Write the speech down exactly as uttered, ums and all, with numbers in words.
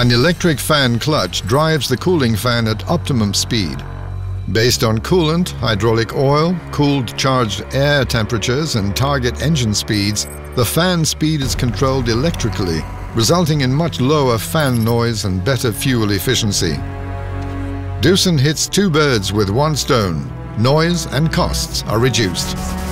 An electric fan clutch drives the cooling fan at optimum speed. Based on coolant, hydraulic oil, cooled charged air temperatures and target engine speeds, the fan speed is controlled electrically, resulting in much lower fan noise and better fuel efficiency. Doosan hits two birds with one stone. Noise and costs are reduced.